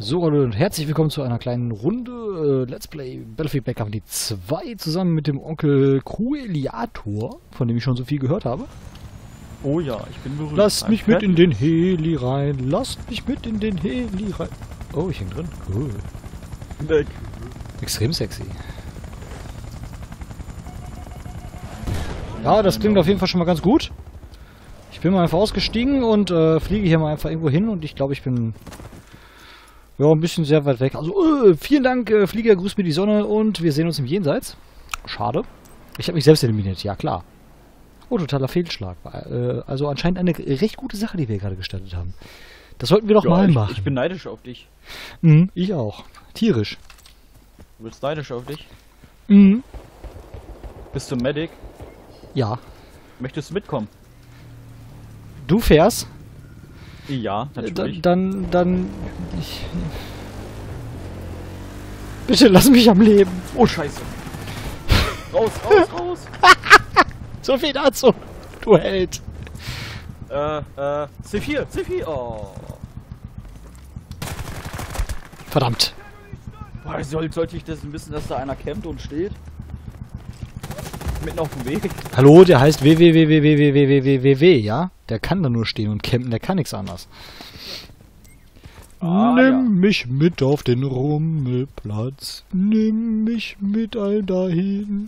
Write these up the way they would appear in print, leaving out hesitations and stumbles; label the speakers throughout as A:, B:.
A: So, hallo und herzlich willkommen zu einer kleinen Runde Let's Play Battlefield Bad Company 2 zusammen mit dem Onkel Crueliator, von dem ich schon so viel gehört habe.
B: Oh ja, ich bin berühmt.
A: Lasst mich mit in den Heli rein, lasst mich mit in den Heli rein. Oh, ich häng drin. Cool.
B: Weg.
A: Extrem sexy. Ja, das klingt auf jeden Fall schon mal ganz gut. Ich bin mal einfach ausgestiegen und fliege hier mal einfach irgendwo hin und ich glaube, ich bin ja ein bisschen sehr weit weg. Also, vielen Dank, Flieger, grüß mir die Sonne und wir sehen uns im Jenseits. Schade. Ich habe mich selbst eliminiert, ja klar. Oh, totaler Fehlschlag. Also anscheinend eine recht gute Sache, die wir gerade gestartet haben. Das sollten wir doch mal machen.
B: Ich bin neidisch auf dich.
A: Mhm, ich auch. Tierisch.
B: Du bist neidisch auf dich?
A: Mhm.
B: Bist du Medic?
A: Ja.
B: Möchtest du mitkommen?
A: Du fährst?
B: Ja, natürlich.
A: Dann... Bitte lass mich am Leben.
B: Oh, scheiße. Raus, raus, raus.
A: So viel dazu, du Held.
B: C4, C4. Oh.
A: Verdammt.
B: Boah, sollte ich das wissen, dass da einer campt und steht? Mitten auf dem Weg.
A: Hallo, der heißt WWWWWWWWW, ja? Der kann da nur stehen und campen, der kann nichts anderes. Nimm mich mit auf den Rummelplatz. Nimm mich mit all dahin.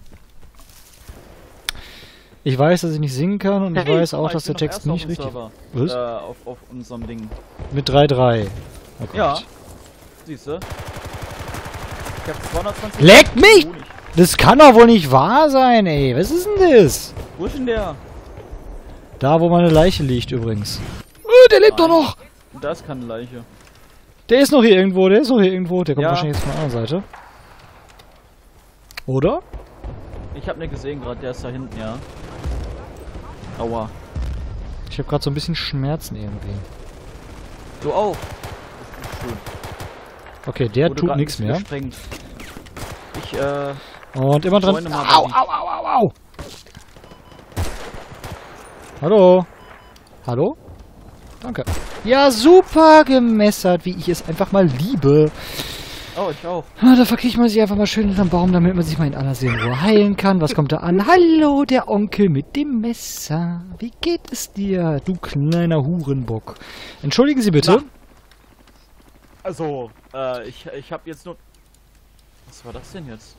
A: Ich weiß, dass ich nicht singen kann und ich weiß auch, dass der Text nicht richtig ist.
B: Was? Auf unserem Ding.
A: Mit 3-3. Oh Gott.
B: Ja. Siehst du? Ich hab 220.
A: Leck mich! Das kann doch wohl nicht wahr sein, ey. Was ist denn das?
B: Wo ist denn der?
A: Da, wo meine Leiche liegt übrigens. Der lebt doch noch!
B: Da ist keine Leiche.
A: Der ist noch hier irgendwo, der kommt wahrscheinlich jetzt von der anderen Seite. Oder?
B: Ich hab ne gesehen gerade, der ist da hinten, ja. Aua.
A: Ich habe gerade so ein bisschen Schmerzen irgendwie.
B: Du auch. Das ist schön.
A: Okay, der tut nichts mehr.
B: Gesprengt.
A: Und immer dran. Au, au, au, au, au! Hallo? Hallo? Danke. Ja, super gemessert, wie ich es einfach mal liebe.
B: Oh, ich auch.
A: Da verkriecht man sich einfach mal schön hinterm Baum, damit man sich mal in aller Seelenruhe heilen kann. Was kommt da an? Hallo, der Onkel mit dem Messer. Wie geht es dir, du kleiner Hurenbock? Entschuldigen Sie bitte.
B: Na. Also, ich hab jetzt nur... Was war das denn jetzt?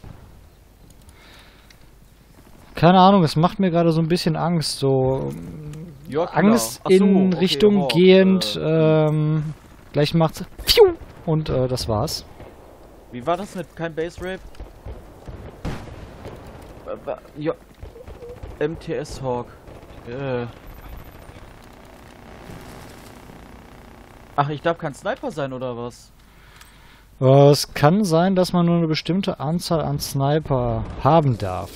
A: Keine Ahnung, es macht mir gerade so ein bisschen Angst. So
B: Ja,
A: Angst
B: so,
A: in
B: okay,
A: Richtung gehend. Gleich macht's... Pfiuh! Und das war's.
B: Wie war das mit kein Base Rape? Ja. MTS Hawk. Ach, ich darf kein Sniper sein, oder was?
A: Es kann sein, dass man nur eine bestimmte Anzahl an Sniper haben darf.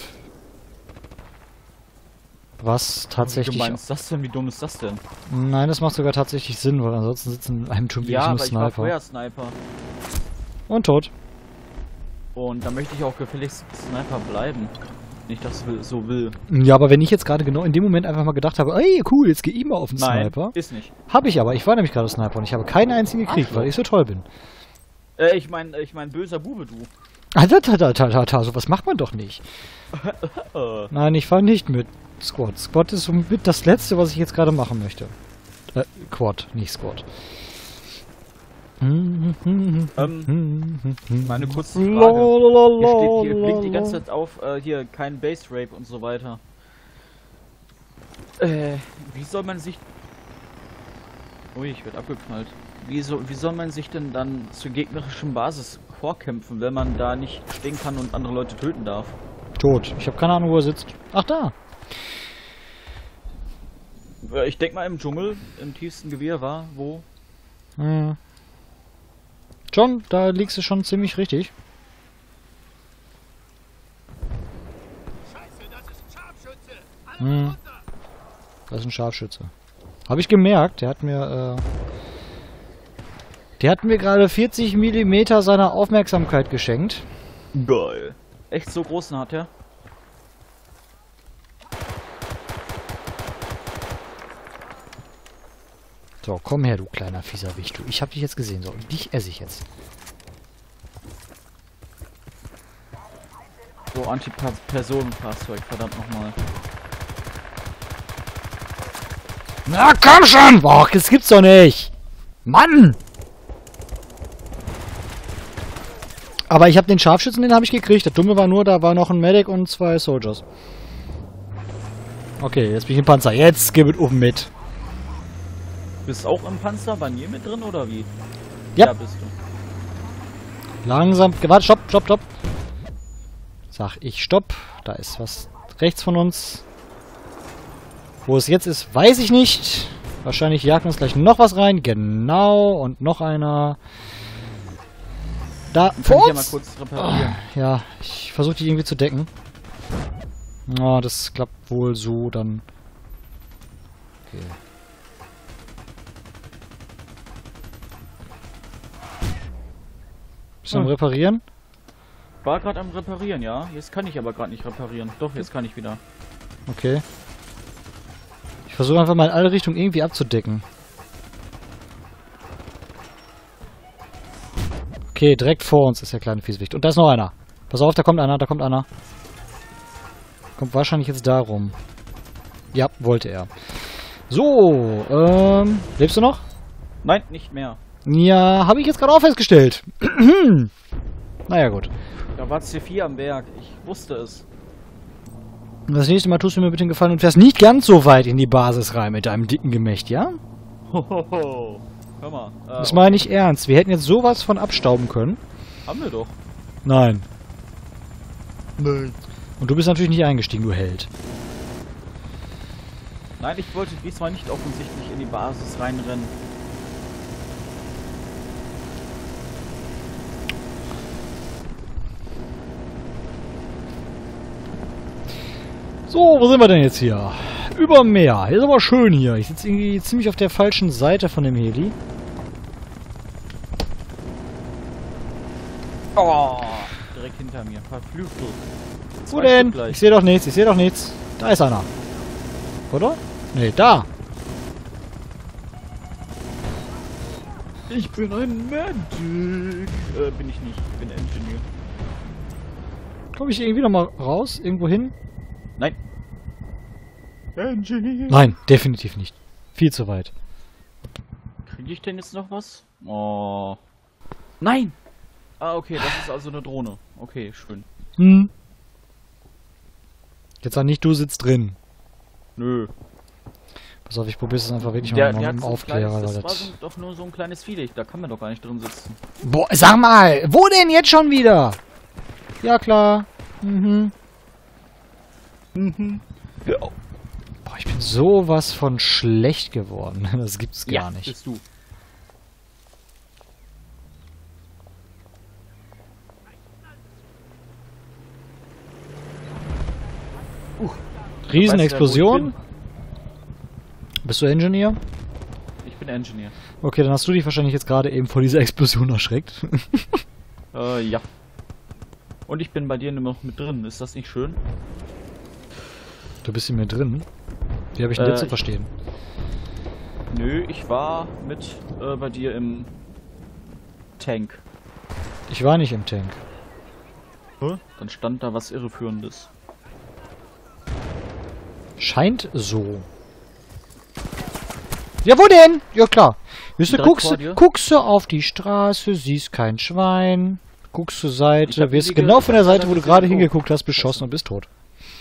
A: Was tatsächlich...
B: Wie meinst das denn? Wie dumm ist das denn?
A: Nein, das macht sogar tatsächlich Sinn, weil ansonsten sitzen in einem Turm wirklich nur
B: aber ich war
A: Sniper.
B: vorher Sniper.
A: Und tot.
B: Und da möchte ich auch gefälligst Sniper bleiben. Nicht, dass ich so will.
A: Ja, aber wenn ich jetzt gerade genau in dem Moment einfach mal gedacht habe, ey, cool, jetzt geh ich mal auf den
B: Nein,
A: Sniper.
B: ist nicht.
A: Habe ich aber. Ich war nämlich gerade Sniper und ich habe keinen einzigen gekriegt, weil ich so toll bin.
B: Ich mein böser Bube, du.
A: Sowas macht man doch nicht. Nein, ich fahre nicht mit Squad. Squad ist somit das Letzte, was ich jetzt gerade machen möchte. Quad, nicht Squad.
B: Meine kurze Frage. Hier blinkt die ganze Zeit auf, hier, kein Base Rape und so weiter. Wie soll man sich... Ui, ich werde abgeknallt. Wie soll man sich denn dann zur gegnerischen Basis vorkämpfen, wenn man da nicht stehen kann und andere Leute töten darf?
A: Tot. Ich habe keine Ahnung, wo er sitzt. Ach, da.
B: Ich denke mal im Dschungel, im tiefsten Gewirr war, wo...
A: John, da liegst du schon ziemlich richtig.
C: Scheiße, das ist ein Scharfschütze.
A: Das ist ein Scharfschütze. Habe ich gemerkt, der hat mir gerade 40 mm seiner Aufmerksamkeit geschenkt.
B: Geil. Echt so großen hat er?
A: So, komm her, du kleiner fieser Wicht. Du. Ich hab dich jetzt gesehen. So, und dich esse ich jetzt.
B: So, Anti-Personenfahrzeug, verdammt nochmal.
A: Na, komm schon! Boah, das gibt's doch nicht! Mann! Aber ich habe den Scharfschützen, den habe ich gekriegt. Das Dumme war nur, da war noch ein Medic und 2 Soldiers. Okay, jetzt bin ich im Panzer. Jetzt gib es oben mit.
B: Bist auch im Panzer bei mir mit drin, oder wie?
A: Ja.
B: Ja, bist du.
A: Langsam. Warte, stopp, stopp, stopp. Sag ich stopp. Da ist was rechts von uns. Wo es jetzt ist, weiß ich nicht. Wahrscheinlich jagt uns gleich noch was rein. Genau. Und noch einer. Da,
B: Kann
A: vor
B: ich ja mal
A: uns.
B: kurz reparieren.
A: Ja, ich versuche die irgendwie zu decken. Oh, das klappt wohl so dann. Okay. Bist du am Reparieren?
B: War gerade am Reparieren, ja. Jetzt kann ich aber gerade nicht reparieren. Doch, jetzt kann ich wieder.
A: Okay. Ich versuche einfach mal in alle Richtungen irgendwie abzudecken. Okay, direkt vor uns ist der kleine Fieswicht. Und da ist noch einer. Pass auf, da kommt einer, da kommt einer. Kommt wahrscheinlich jetzt da rum. Ja, wollte er. So, lebst du noch?
B: Nein, nicht mehr.
A: Ja, habe ich jetzt gerade auch festgestellt. Naja, gut.
B: Da war C4 am Berg. Ich wusste es.
A: Das nächste Mal tust du mir bitte den Gefallen und fährst nicht ganz so weit in die Basis rein mit deinem dicken Gemächt, ja?
B: Hohoho. Hör mal.
A: Das meine ich ernst. Wir hätten jetzt sowas von abstauben können.
B: Haben wir doch.
A: Nein.
B: Nein.
A: Und du bist natürlich nicht eingestiegen, du Held.
B: Nein, ich wollte diesmal nicht offensichtlich in die Basis reinrennen.
A: So, wo sind wir denn jetzt hier? Über dem Meer. Ist aber schön hier. Ich sitze irgendwie ziemlich auf der falschen Seite von dem Heli.
B: Oh, direkt hinter mir. Verflucht.
A: Wo denn? Ich sehe doch nichts, ich sehe doch nichts. Da ist einer. Oder? Nee, da.
B: Ich bin ein Medic. Bin ich nicht. Ich bin Engineer.
A: Komme ich irgendwie noch mal raus? Irgendwo hin?
B: Nein. Engineer.
A: Nein, definitiv nicht. Viel zu weit.
B: Kriege ich denn jetzt noch was? Oh. Nein! Ah, okay, das ist also eine Drohne. Okay, schön.
A: Hm. Jetzt sag nicht, du sitzt drin.
B: Nö.
A: Pass auf, ich probiere es einfach wirklich
B: Der
A: mal
B: hat
A: mit dem
B: so ein
A: Aufklärer.
B: kleines,
A: weil
B: das war
A: das
B: so, doch nur so ein kleines Vieh. Da kann man doch gar nicht drin sitzen.
A: Boah, sag mal, wo denn jetzt schon wieder? Ja, klar. Mhm.
B: Ja.
A: Boah, ich bin sowas von schlecht geworden. Das gibt's gar
B: Ja,
A: nicht.
B: bist du.
A: Riesenexplosion. Bist du Engineer?
B: Ich bin Engineer.
A: Okay, dann hast du dich wahrscheinlich jetzt gerade eben vor dieser Explosion erschreckt.
B: Ja. Und ich bin bei dir nur noch mit drin. Ist das nicht schön?
A: Du bist in mir drin. Wie habe ich denn jetzt zu
B: ich-
A: verstehen?
B: Nö, ich war mit bei dir im Tank.
A: Ich war nicht im Tank.
B: Dann stand da was Irreführendes.
A: Scheint so. Ja, wo denn? Ja, klar. Weißt du,
B: Direkt vor dir?
A: guckst du auf die Straße, siehst kein Schwein, guckst zur
B: Ich
A: Seite,
B: hab
A: wirst
B: die
A: genau von der Seite, wo du
B: gesehen,
A: gerade
B: oh.
A: hingeguckt hast, beschossen und bist tot.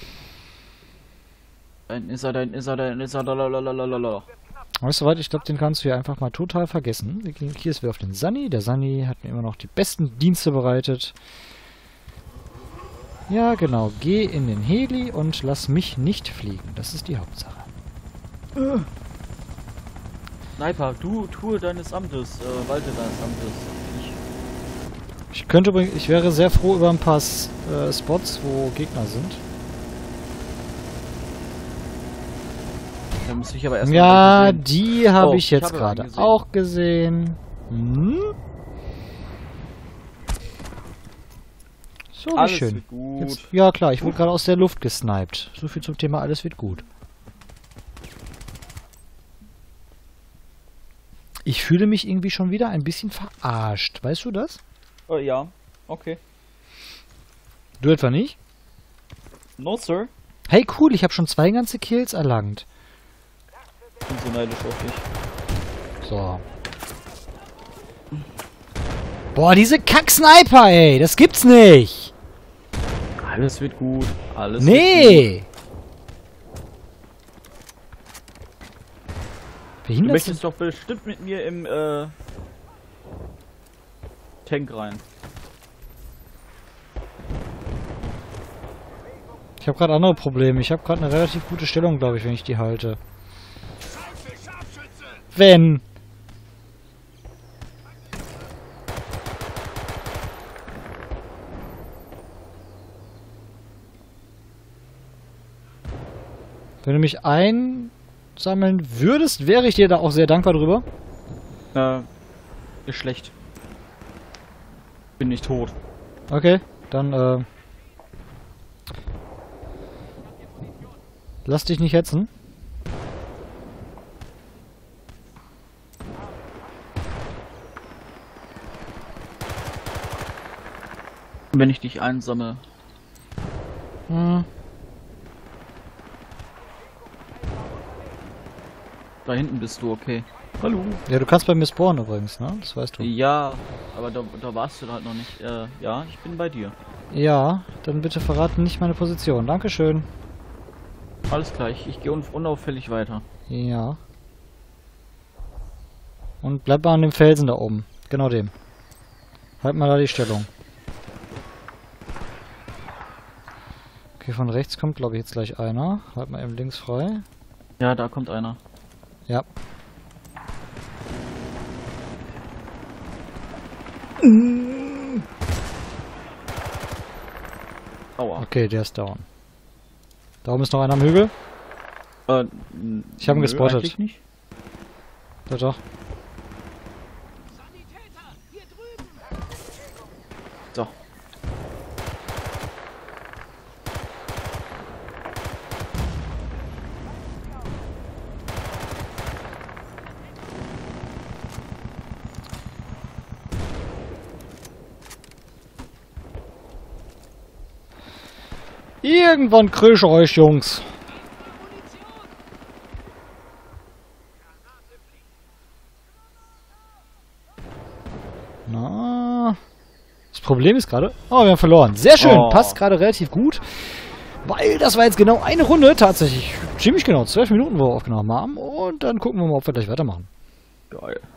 B: Ein ist er, lalalala.
A: Weißt du was, ich glaube, den kannst du hier einfach mal total vergessen. Wir gehen hier ist wir auf den Sunny. Der Sunny hat mir immer noch die besten Dienste bereitet. Ja, genau. Geh in den Heli und lass mich nicht fliegen. Das ist die Hauptsache.
B: Sniper, du tue deines Amtes, walte deines Amtes.
A: Ich könnte übrigens, ich wäre sehr froh über ein paar Spots, wo Gegner sind.
B: Da müsste ich aber erst
A: Ja,
B: mal sehen.
A: die habe
B: Oh,
A: ich jetzt
B: habe
A: gerade
B: einen gesehen.
A: auch gesehen. Hm? So, wie
B: Alles
A: schön.
B: wird gut.
A: Jetzt, ja klar, ich wurde gerade aus der Luft gesniped. So viel zum Thema, alles wird gut. Ich fühle mich irgendwie schon wieder ein bisschen verarscht. Weißt du das?
B: Ja, okay.
A: Du etwa nicht?
B: No, sir.
A: Hey, cool, ich habe schon 2 ganze Kills erlangt.
B: Ich bin so neidisch auf dich.
A: So. Boah, diese Kack-Sniper, ey. Das gibt's nicht.
B: Alles wird gut. Alles
A: Nee.
B: Du
A: Behindert
B: möchtest doch bestimmt mit mir im Tank rein.
A: Ich habe gerade andere Probleme. Ich habe gerade eine relativ gute Stellung, glaube ich, wenn ich die halte. Wenn. Wenn du mich einsammeln würdest, wäre ich dir da auch sehr dankbar drüber.
B: Ist schlecht. Bin nicht tot.
A: Okay, dann lass dich nicht hetzen.
B: Wenn ich dich einsammle.
A: Hm.
B: Da hinten bist du, okay. Hallo.
A: Ja, du kannst bei mir spawnen übrigens, ne? Das weißt du.
B: Ja, aber da warst du halt noch nicht. Ja, ich bin bei dir.
A: Ja, dann bitte verraten nicht meine Position. Dankeschön.
B: Alles gleich, ich gehe unauffällig weiter.
A: Ja. Und bleib mal an dem Felsen da oben. Genau dem. Halt mal da die Stellung. Okay, von rechts kommt, glaube ich, jetzt gleich einer. Halt mal eben links frei.
B: Ja, da kommt einer.
A: Ja.
B: Aua.
A: Okay, der ist down. Da oben ist noch einer am Hügel. Ich habe ihn gespottet.
B: Eigentlich nicht.
A: Doch, doch.
C: Sanitäter, hier drüben!
B: So.
A: Irgendwann krieg ich euch, Jungs. Na. Das Problem ist gerade... Oh, wir haben verloren. Sehr schön.
B: Oh.
A: Passt gerade relativ gut. Weil das war jetzt genau eine Runde. Tatsächlich ziemlich genau 12 Minuten, wo wir aufgenommen haben. Und dann gucken wir mal, ob wir gleich weitermachen.
B: Geil.